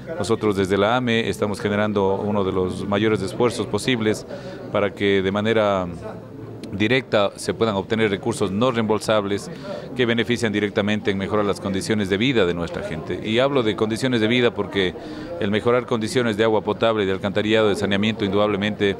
Nosotros desde la AME estamos generando uno de los mayores esfuerzos posibles para que de manera directa se puedan obtener recursos no reembolsables que benefician directamente en mejorar las condiciones de vida de nuestra gente. Y hablo de condiciones de vida porque el mejorar condiciones de agua potable, de alcantarillado, de saneamiento, indudablemente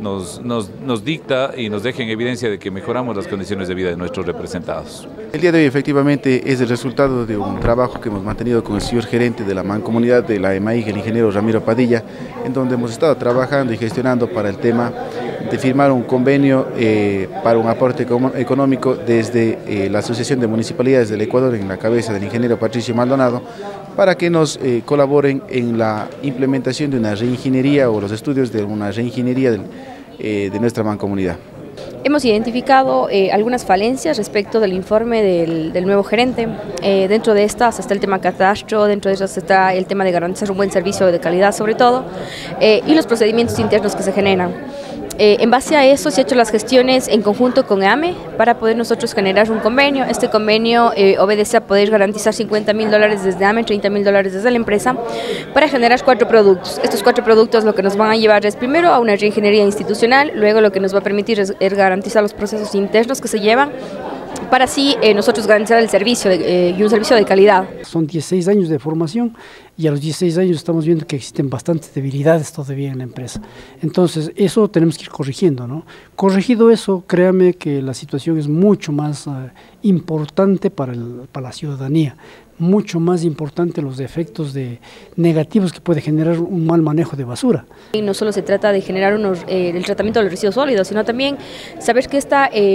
nos dicta y nos deja en evidencia de que mejoramos las condiciones de vida de nuestros representados. El día de hoy efectivamente es el resultado de un trabajo que hemos mantenido con el señor gerente de la mancomunidad de la EMAIG, el ingeniero Ramiro Padilla, en donde hemos estado trabajando y gestionando para el tema de firmar un convenio para un aporte económico desde la Asociación de Municipalidades del Ecuador en la cabeza del ingeniero Patricio Maldonado para que nos colaboren en la implementación de una reingeniería o los estudios de una reingeniería de nuestra mancomunidad. Hemos identificado algunas falencias respecto del informe del nuevo gerente. Dentro de estas está el tema catastro, dentro de estas está el tema de garantizar un buen servicio de calidad sobre todo, y los procedimientos internos que se generan. En base a eso se han hecho las gestiones en conjunto con AME para poder nosotros generar un convenio. Este convenio obedece a poder garantizar $50.000 desde AME, $30.000 desde la empresa para generar 4 productos. Estos 4 productos lo que nos van a llevar es primero a una reingeniería institucional, luego lo que nos va a permitir es garantizar los procesos internos que se llevan para así nosotros garantizar el servicio y un servicio de calidad. Son 16 años de formación y a los 16 años estamos viendo que existen bastantes debilidades todavía en la empresa. Entonces eso tenemos que ir corrigiendo, ¿no? Corregido eso, créame que la situación es mucho más importante para la ciudadanía, mucho más importante los efectos negativos que puede generar un mal manejo de basura. Y no solo se trata de generar el tratamiento de los residuos sólidos, sino también saber que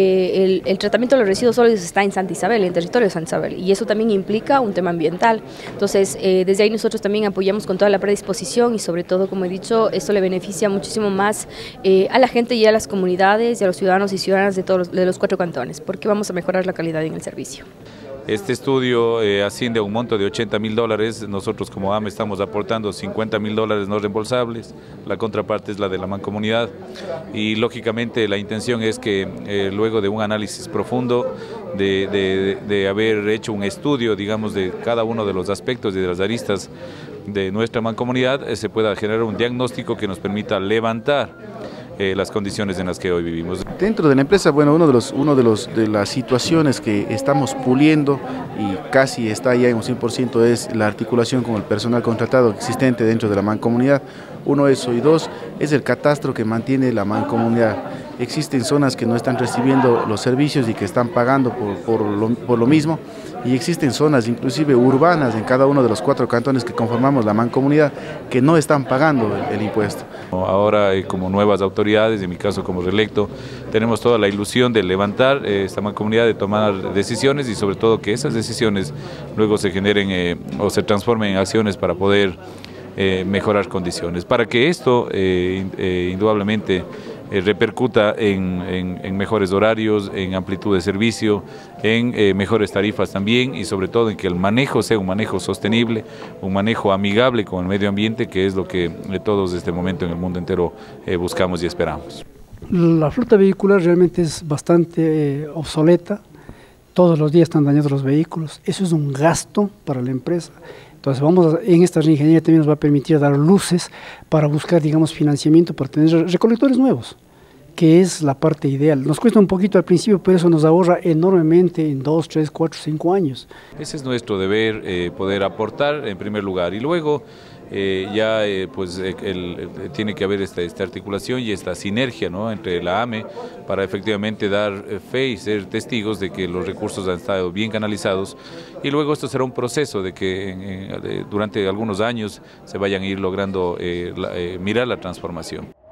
el tratamiento de los residuos sólidos está en Santa Isabel, en el territorio de Santa Isabel, y eso también implica un tema ambiental. Entonces, desde ahí nosotros también apoyamos con toda la predisposición y sobre todo, como he dicho, esto le beneficia muchísimo más a la gente y a las comunidades y a los ciudadanos y ciudadanas de los 4 cantones, porque vamos a mejorar la calidad en el servicio. Este estudio asciende a un monto de $80.000, nosotros como AME estamos aportando $50.000 no reembolsables, la contraparte es la de la mancomunidad y lógicamente la intención es que luego de un análisis profundo, de haber hecho un estudio, digamos, de cada uno de los aspectos y de las aristas de nuestra mancomunidad, se pueda generar un diagnóstico que nos permita levantar las condiciones en las que hoy vivimos. Dentro de la empresa, bueno, de las situaciones que estamos puliendo y casi está ya en un 100% es la articulación con el personal contratado existente dentro de la mancomunidad. Uno eso y dos es el catastro que mantiene la mancomunidad. Existen zonas que no están recibiendo los servicios y que están pagando por lo mismo, y existen zonas inclusive urbanas en cada uno de los 4 cantones que conformamos la mancomunidad que no están pagando el impuesto. Ahora como nuevas autoridades, en mi caso como reelecto, tenemos toda la ilusión de levantar esta mancomunidad, de tomar decisiones y sobre todo que esas decisiones luego se generen o se transformen en acciones para poder mejorar condiciones, para que esto indudablemente repercuta en mejores horarios, en amplitud de servicio, en mejores tarifas también y sobre todo en que el manejo sea un manejo sostenible, un manejo amigable con el medio ambiente, que es lo que todos desde este momento en el mundo entero buscamos y esperamos. La flota vehicular realmente es bastante obsoleta, todos los días están dañados los vehículos, eso es un gasto para la empresa. Entonces en esta reingeniería también nos va a permitir dar luces para buscar, digamos, financiamiento para tener recolectores nuevos, que es la parte ideal. Nos cuesta un poquito al principio, pero eso nos ahorra enormemente en 2, 3, 4, 5 años. Ese es nuestro deber, poder aportar en primer lugar y luego tiene que haber esta articulación y esta sinergia, ¿no?, entre la AME para efectivamente dar fe y ser testigos de que los recursos han estado bien canalizados y luego esto será un proceso de que durante algunos años se vayan a ir logrando mirar la transformación.